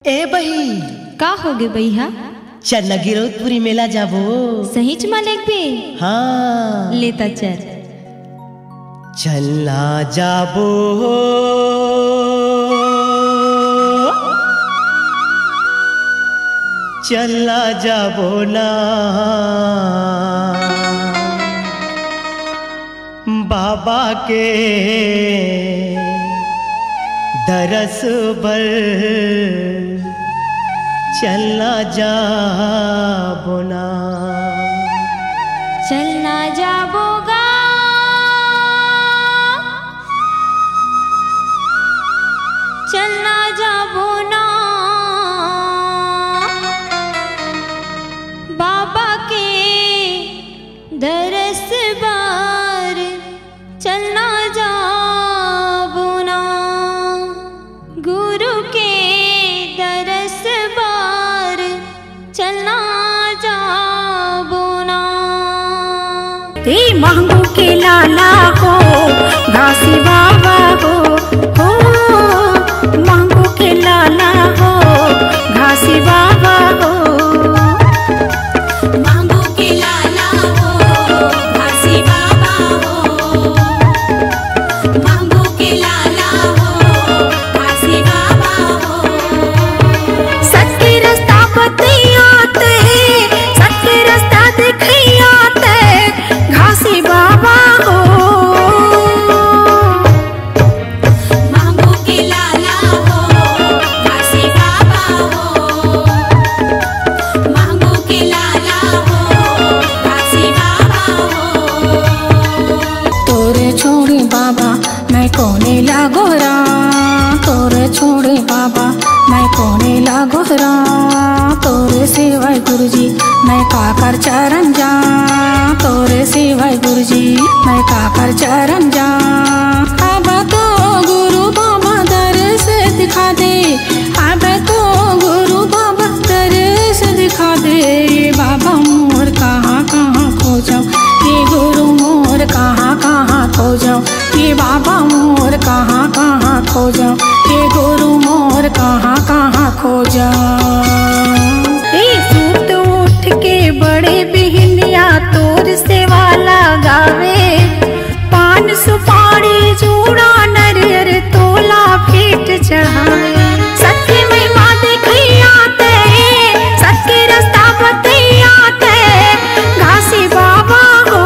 ए बही का होगे भैया? चल गिरौदपुरी मेला जाबो। सही च मालिक भी हाँ लेता चल चलना जाबो चलना जाबो ना बाबा के दरस बर चलना जाबो ना चलना जाबोगा चलना जाबो ना बाबा के दरस बार चलना जाबो ना गुरु के दरस बार चलना जाबो ना। ए महंगू के लाला हो घासी बाबा हो महंगू के लाला हो घासी बाबा हो महंगू के लाला हो घासी बाबा हो महंगू के लाला हो घासी बाबा हो सच्चे रास्ता बतियाते सच्चे रास्ता दिखियाते घासी बाबा हो महंगू के लाला हो घासी बाबा हो महंगू के लाला हो घासी बाबा हो तोरे छोड़े बाबा मैं कोने लागोरा तोरे छोड़े बाबा मैं कोने लागोरा तोरे सिवाय गुरुजी मैं काकर चरण जा तोरे सिवाय गुरुजी मैं काकर चरण जा अब तो गुरु बाबा दरस दिखा दे अब तो गुरु बाबा दरस दिखा दे ये बाबा मोर कहाँ कहाँ खो जाऊँ ये गुरु मोर कहाँ कहाँ खो जाऊँ ये बाबा मोर कहाँ कहाँ खो जाऊँ ये गुरु मोर कहाँ कहाँ खो जाऊँ। सूत उठ के बड़े बिहनिया तोर से वाला गावे पान सुपारी चूड़ा नरियर तोला भेंट चढ़ावे सत्य महिमा दिखियाते सत्य रास्ता बतियाते घासी बाबा हो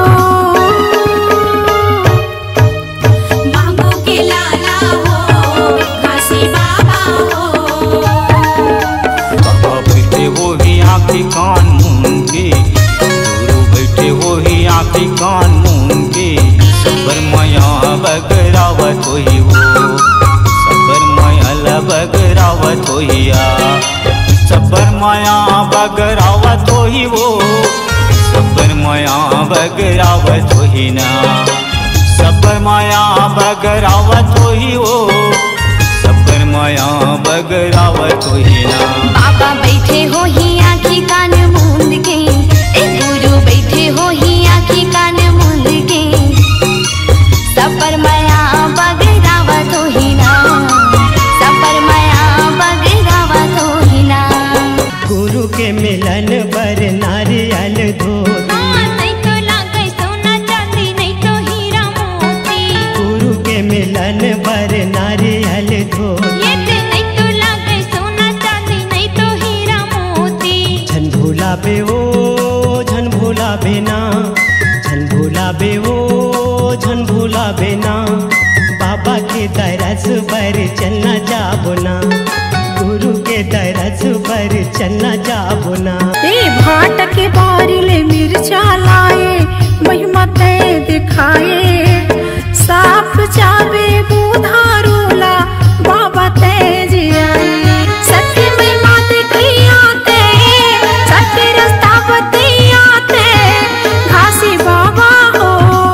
महंगू के लाला हो घासी बाबा हो बाबा बैठे हो ही आँखी कान मूंगे गुरु बैठे हो ही आँखी कान मूंगे सबर माया बगरावत होई हो सबर माया बगरावत होइया सबर माया बगरावत होई हो सबर माया बगरावत होई ना सबर माया बगरावत होई हो सबर माया बगरावत होई ना। बाबा बैठे हो ही आँखी कान मूंद के गुरु बैठे हो ही आँखी कान मूंद के सपर माया बगरावत होई ना सपर माया बगरावत होई ना। गुरु के मिलन पर नारियल धोती नहीं तो लागे सोना चांदी नहीं तो हीरा मोती गुरु के मिलन पर नारियल धोती ये ते नहीं तो लागे सोना चांदी नहीं तो हीरा मोती झन भूला बे ओ झन भूला बेना झन भूला बे ओ झन भूला बेना बाबा के दरस पर चलना जाबो ना गुरु के दरस पर चलना जाबो ना। भाट के बारिले मिर्चा लाए महिमा ते दिखाए साफ चाबे बुधारूला बाबा ते जियाए सत्य महिमा दिखियाते सत्य रास्ता बतियाते घासी बाबा हो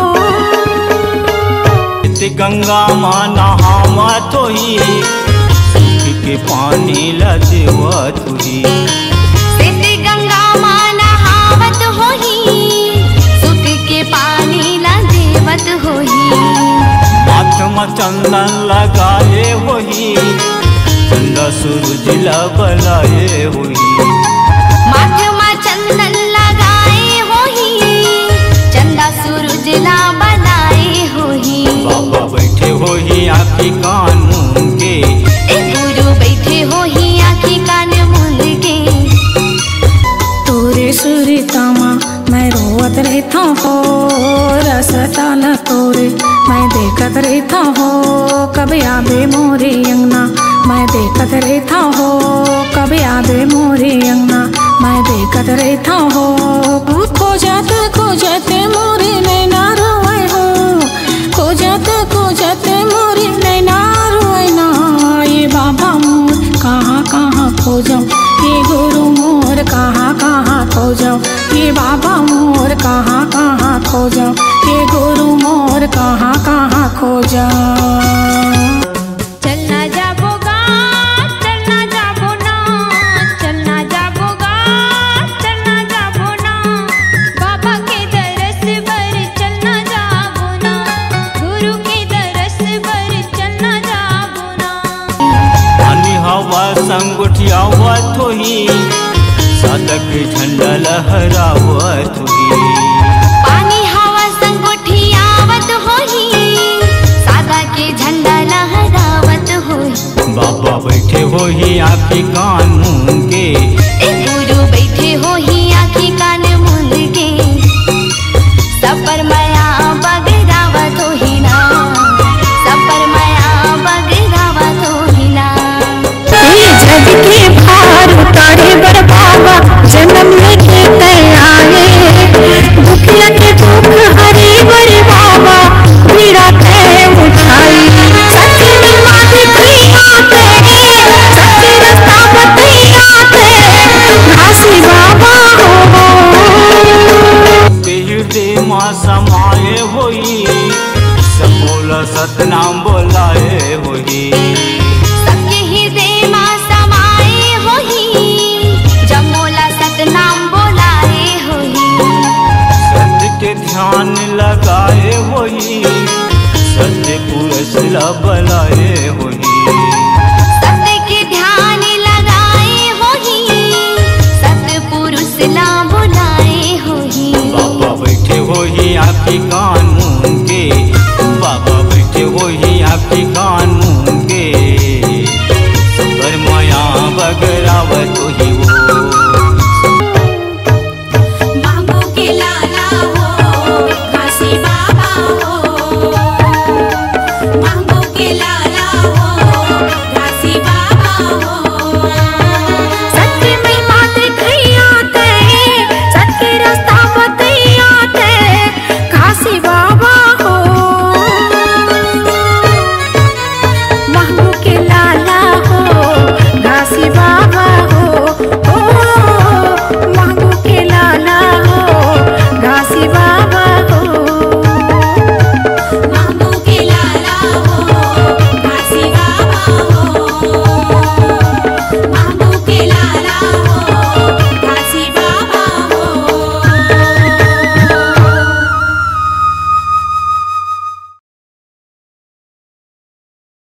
गंगा माँ नहावत होई सुख के पानी लदेवत होई सिद्धि गंगा माँ नहावत होही सुख के पानी ला देवत होही माथ में चंदन लगाए होई चंदा सूरज सूरज ला बनाए हुई। माथे में चंदन लगाए होही, चंदा सूरज ला बनाए होही। बाबा बैठे होही आँखी कान मूंद के, गुरु बैठे होही आँखी कान मूंद के। तोरे सुरतामा मैं रोवत रहता हो, रसता न तोरे मैं देखत रहता हो। कभी आबे मोरे अंगना मैं देखत रहता हो, कभी आबे मोरे अंगना मैं देखत रहता हो। खोजत मोरे नैना रोए हो, खोजत मोरे नैना रोए ना। ये बाबा मोर कहाँ कहाँ खोजो, ये गुरु मोर कहाँ कहाँ खोजो। ये बाबा मोर कहाँ कहाँ खोजो, ये गुरु मोर कहाँ कहाँ खोजो। चलना जाबोगा, चलना जाबो ना, चलना जाबोगा, चलना जाबो ना। बाबा के दरस पर चलना जाबो ना, गुरु के दरस पर चलना जाबो ना। पानी हवा संग उठियावत होही, साधक झंडा लहरावत होही। पानी हवा संग उठियावत होही, सादा के झंडा लहरावत होही। बाबा बैठे होही आँखी कान मूंद